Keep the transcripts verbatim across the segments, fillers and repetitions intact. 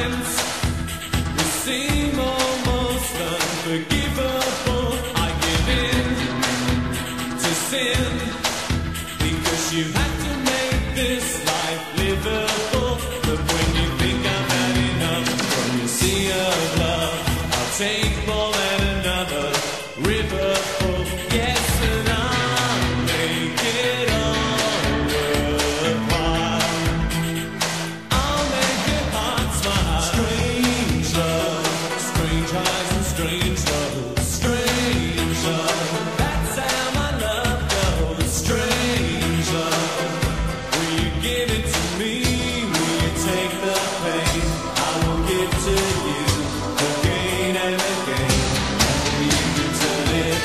times we seem almost unforgivable. I give in to sin because you have to make this life livable. But when you think I've had enough from your sea of love, I'll take more than another river full. Yes, and I'll make it all worthwhile. I'll make your heart smile. Strange love, strange highs and strange lows. Strange love, that's how my love goes. Strange love, will you give it to me? Will you take the pain I will give to you again and again? Will you return it?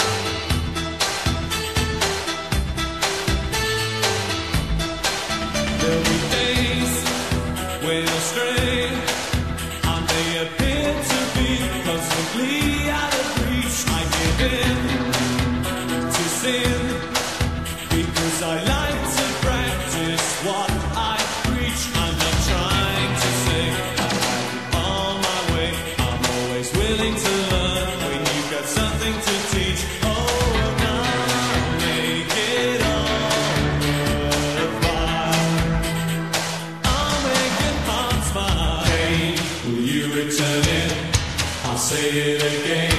There'll be days when I stray. I may appear to be constantly out of reach. I give in to sin because I like to practice what I preach. I'm not trying to say I have it all my way. I'm always willing to learn when you've got something to teach. Oh, and I'll make it all worthwhile. I'll make your heart smile. Hey, will you return it? I'll say it again.